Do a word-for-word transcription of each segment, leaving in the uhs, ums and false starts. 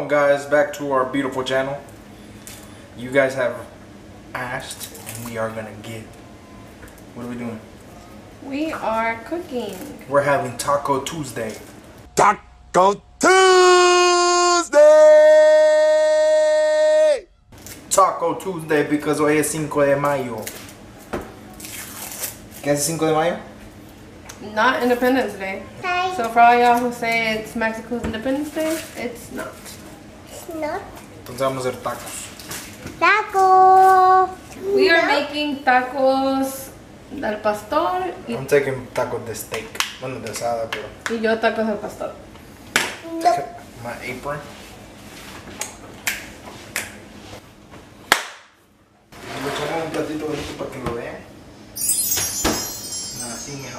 Welcome guys back to our beautiful channel. You guys have asked and we are gonna get. What are we doing? We are cooking. We're having Taco Tuesday. Taco Tuesday! Taco Tuesday because hoy es cinco de mayo. ¿Qué es cinco de mayo? Not Independence Day. Hi. So for all y'all who say it's Mexico's Independence Day, it's not. It's not. Entonces vamos a hacer tacos. Taco. We are making tacos al pastor y, I'm taking tacos de steak. Bueno, de asada, pero. y yo tacos al pastor. No. My apron. Le echamos un platito de esto para que lo vean. Nada, sin mejor.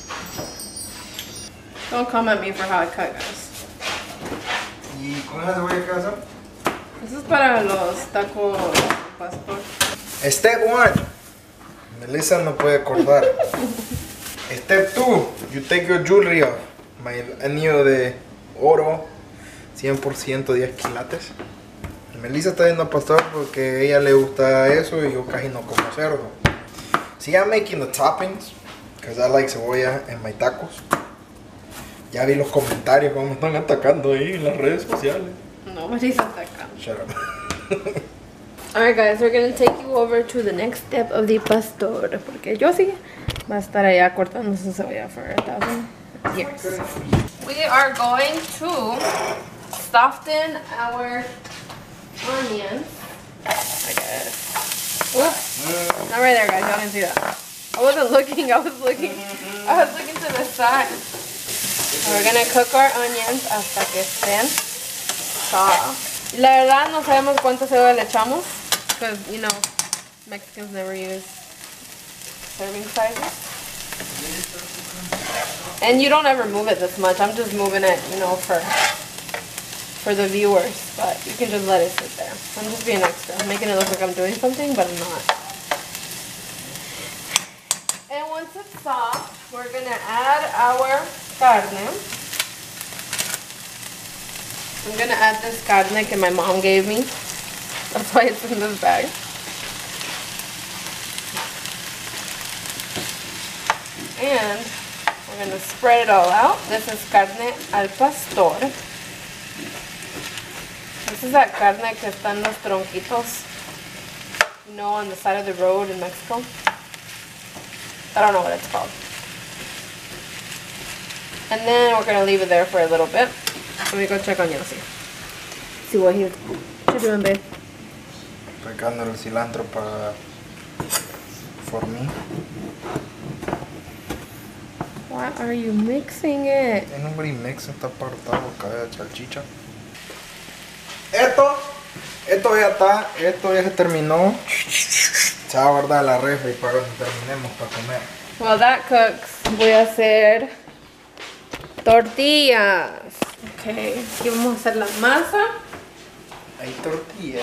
Don't come at me for how I cut, guys. ¿Y con esa cebolla qué vas a hacer? This is para los tacos al pastor. Step one. Melissa no puede acordar. Step two. You take your jewelry off. My anillo de oro. cien por ciento diez quilates. Melissa está yendo al pastor porque a ella le gusta eso y yo casi no como cerdo. See, I'm making the toppings because I like cebolla en my tacos. Ya vi los comentarios cómo me están atacando ahí en las redes sociales. Nobody's attacking. Shut up. Alright guys, we're gonna take you over to the next step of the pastor. Porque yo sí va a estar allá cortando su cebolla for a thousand years. We are going to soften our onions. I guess. Oops. Not right there, guys. Y'all didn't see that. I wasn't looking. I was looking. I was looking to the side. We're gonna cook our onions hasta que estén soft. La verdad no sabemos cuánta cebolla le echamos, because you know Mexicans never use serving sizes. And you don't ever move it this much. I'm just moving it, you know, for for the viewers. But you can just let it sit there. I'm just being extra. I'm making it look like I'm doing something, but I'm not. And once it's soft, we're gonna add our carne. I'm gonna add this carne that my mom gave me. That's why it's in this bag. And we're gonna spread it all out. This is carne al pastor. This is that carne que está en los tronquitos, you know, on the side of the road in Mexico. I don't know what it's called. And then we're gonna leave it there for a little bit. Let me go check on Yossi. See what he's what you doing, babe. Picando el cilantro para for me. Why are you mixing it? Ain't nobody mixing, está apartado cada salchicha. Esto, esto ya está, esto ya se terminó. Se va a guardar la refri para cuando terminemos para comer. While that cooks, voy a hacer tortillas. Okay, aquí vamos a hacer la masa. Hay tortilla.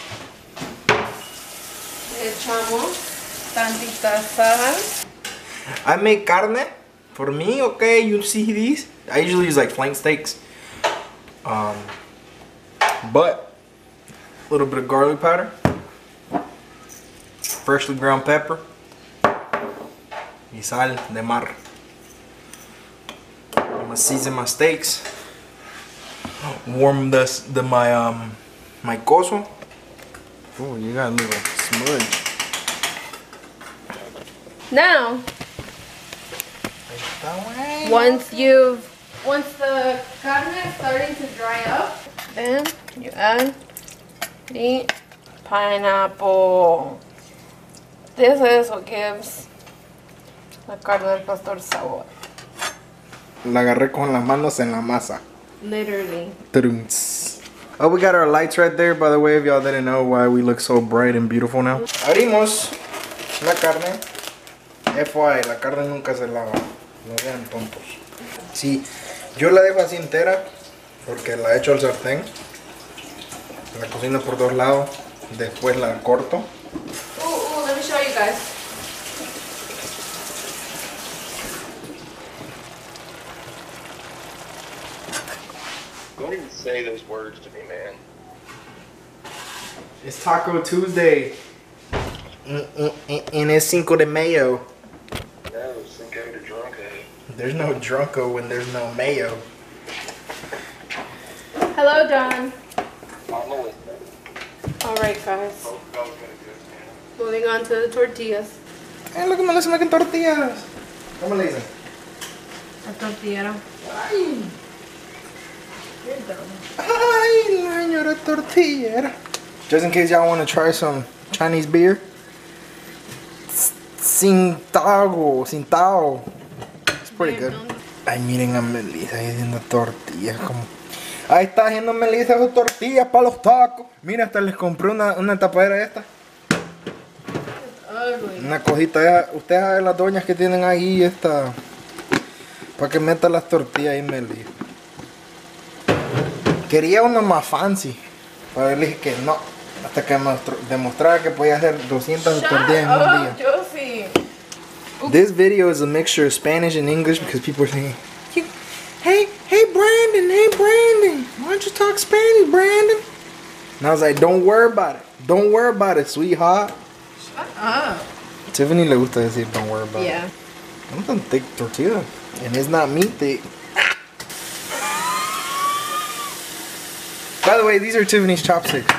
Le echamos tantita sal. I make carne for me, okay, you see these. I usually use like flank steaks. Um, but a little bit of garlic powder. Freshly ground pepper. Y sal de mar. I'm gonna season my steaks. Warm this the my um my coso. Oh, you got a little smudge. Now, once you've once the carne is starting to dry up, then you add the pineapple. This is what gives la carne del pastor sabor. La agarré con las manos en la masa. Literally. Oh, we got our lights right there, by the way, if y'all didn't know why we look so bright and beautiful now. Abrimos la carne. F Y I, la carne nunca se lava. No sean tontos. Sí, yo la dejo así entera porque la echo al sartén. La cocino por dos lados. Después la corto. Ooh, ooh, let me show you guys. Going say those words to me, man. It's Taco Tuesday. And it's Cinco de Mayo. No, Cinco de Drunko. There's no Drunko when there's no mayo. Hello, John. I'm Melissa. Alright, guys. Hope y'all gonna go, man. Moving on to the tortillas. Hey, look at Melissa making tortillas. ¿Cómo le dicen? A tortillera. Ay, You're dumb. ay, la señora tortillera. Just in case y'all want to try some Chinese beer. Sin tago, sin tao. It's pretty good. Ay, miren a Melissa haciendo tortillas como... Ahí está haciendo Melissa sus tortillas para los tacos. Mira, hasta les compré una, una tapadera de esta. Ugly. Una cosita de... Ustedes saben las doñas que tienen ahí esta... Para que metan las tortillas ahí, Melissa. Quería una más fancy. Pero le dije que no. Hasta que mostró, demostrara que podía hacer doscientas tortillas en un día. Josie. This video is a mixture of Spanish and English because people are saying, hey, hey Brandon, hey Brandon, why don't you talk Spanish, Brandon? And I was like, don't worry about it. Don't worry about it, sweetheart. Shut up. Tiffany le gusta decir don't worry about Yeah. it. I'm tan thick tortilla. And it's not meat thick. By the way, these are Tiffany's chopsticks.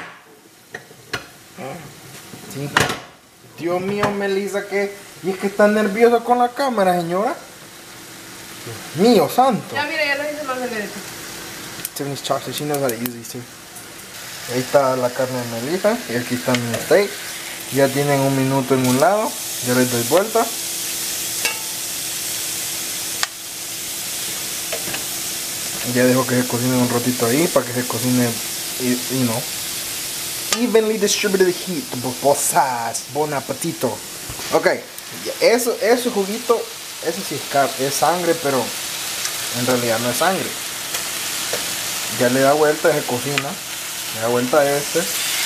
Sí. Dios mío, Melissa, que... Y es que está nerviosa con la cámara, señora. Dios mío, santo. Ya, mira, ya lo hice más delgadito. Tiffany's chopsticks, she knows how to use these too. Ahí está la carne de Melissa. Y aquí está mi steak. Ya tienen un minuto en un lado. Ya les doy vuelta. Ya dejo que se cocine un ratito ahí para que se cocine, you know, evenly distributed heat. Both sides. Bon apetito. Ok, eso, eso juguito, eso sí es, car es sangre, pero en realidad no es sangre. Ya le da vuelta, se cocina. Le da vuelta a este.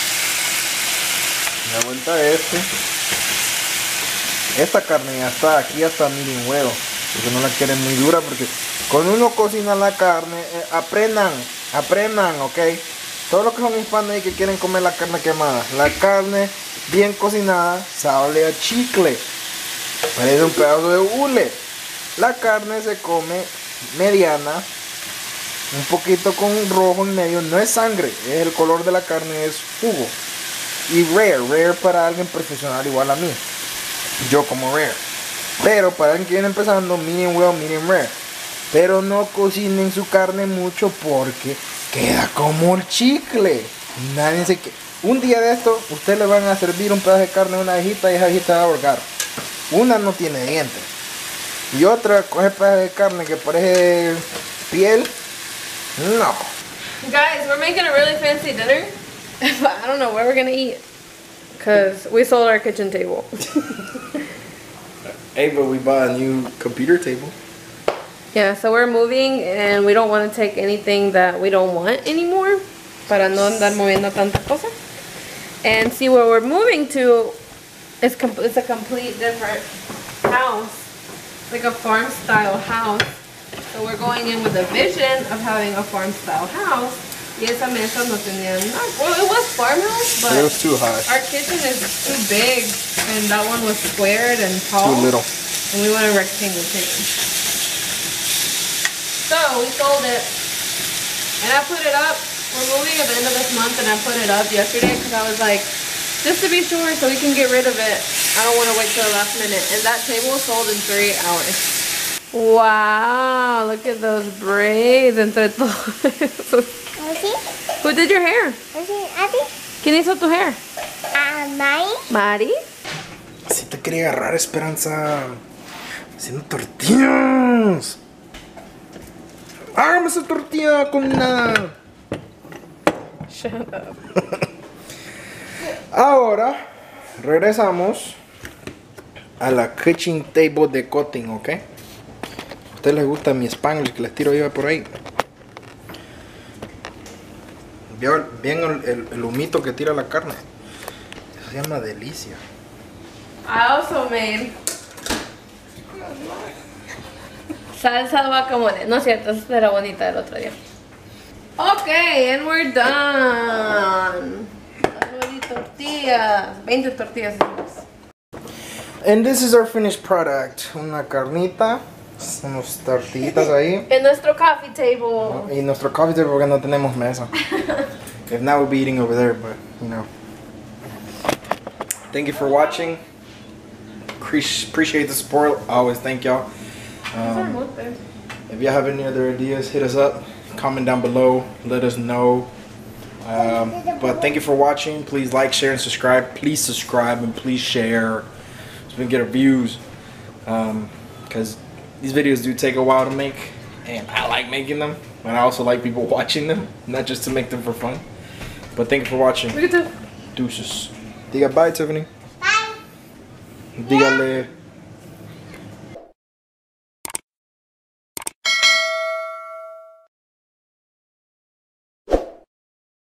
Le da vuelta a este. Esta carne ya está, aquí ya está medium huevo. Porque no la quieren muy dura, porque cuando uno cocina la carne, eh, aprendan, aprendan, ok. Todos los que son hispanos y que quieren comer la carne quemada, la carne bien cocinada sabe a chicle, parece un pedazo de hule. La carne se come mediana, un poquito con rojo en medio, no es sangre, es el color de la carne, es jugo. Y rare, rare para alguien profesional igual a mí, yo como rare. Pero para alguien que viene empezando, medium well, medium rare. Pero no cocinen su carne mucho porque queda como el chicle. Nadie se que un día de esto, ustedes le van a servir un pedazo de carne a una viejita y esa viejita va a ahorcar. Una no tiene dientes. Y otra coge pedazo de carne que parece piel. No. Guys, we're making a really fancy dinner. But I don't know where we're gonna eat. Because we sold our kitchen table. Hey, but we bought a new computer table. Yeah, so we're moving and we don't want to take anything that we don't want anymore. Para no andar moviendo tanta cosa. And see, where we're moving to is com it's a complete different house. Like a farm style house. So we're going in with a vision of having a farm style house. Y esa mesa no tenía nada. Well, it was farmhouse, but It was too high. our kitchen is too big. And that one was squared and tall. Too little. And we want a rectangle kitchen. So we sold it. And I put it up. We're moving at the end of this month and I put it up yesterday because I was like, just to be sure so we can get rid of it. I don't want to wait till the last minute. And that table sold in three hours. Wow, look at those braids entre todos. Who did your hair? ¿Quién hizo tu hair? Mari. Si te quería agarrar, Esperanza. Haciendo tortillas. Hágame esa tortilla con nada. Shut up. Ahora regresamos a la kitchen table de cutting, ¿ok? A ustedes les gusta mi Spanglish que les tiro yo por ahí. Bien el, el, el humito que tira la carne. Eso se llama delicia. I also made salsa de guacamole. No es cierto, esa era bonita del otro día. Okay, and we're done. twenty tortillas. veinte tortillas. And this is our finished product. Una carnita, unos tortillitas ahí. En nuestro coffee table. Y nuestro coffee table porque no tenemos mesa. If not, we'll be eating over there, but you know. Thank you for watching. Appreciate the support. I always thank y'all. Um, if y'all have any other ideas, hit us up. Comment down below. Let us know. Um, but thank you for watching. Please like, share, and subscribe. Please subscribe and please share so we can get our views. Because um, these videos do take a while to make, and I like making them. And I also like people watching them, not just to make them for fun. But thank you for watching. Deuces. Diga bye, Tiffany. Bye. Dígale.